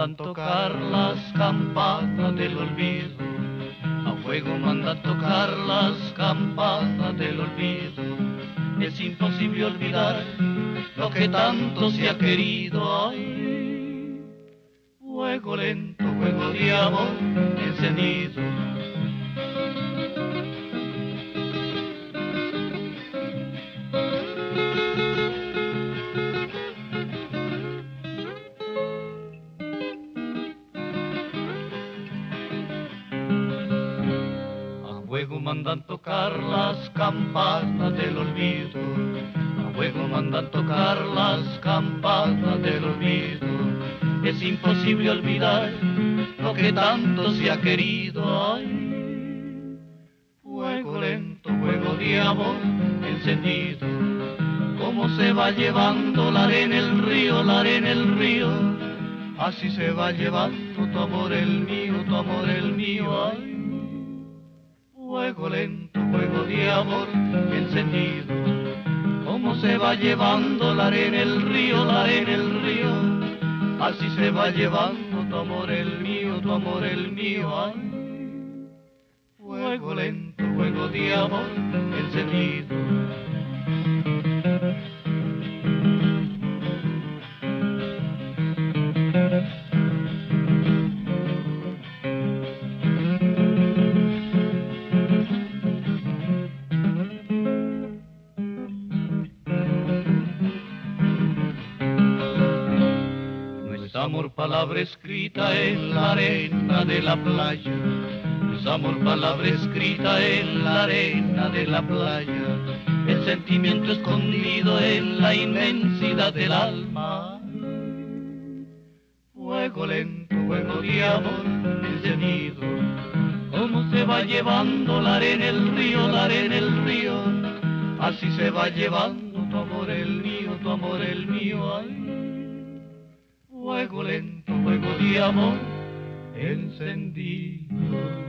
mandan tocar las campanas del olvido, a fuego mandan tocar las campanas del olvido. Es imposible olvidar lo que tanto se ha querido. Ay, fuego lento, fuego de amor encendido. A fuego mandan tocar las campanas del olvido, a fuego mandan tocar las campanas del olvido. Es imposible olvidar lo que tanto se ha querido. Ay, fuego lento, fuego de amor encendido. Cómo se va llevando la arena el río, la arena el río. Así se va llevando tu amor el mío, tu amor el mío. Ay, fuego lento, fuego de amor encendido. Cómo se va llevando la arena el río, la arena el río. Así se va llevando tu amor el mío, tu amor el mío. Ay, fuego lento, fuego de amor encendido. Amor, palabra escrita en la arena de la playa. Es amor, palabra escrita en la arena de la playa. El sentimiento escondido en la inmensidad del alma. Fuego lento, fuego de amor encendido. Cómo se va llevando la arena el río, la arena el río. Así se va llevando tu amor el mío, tu amor el mío. Ay, fuego lento, fuego de amor encendido.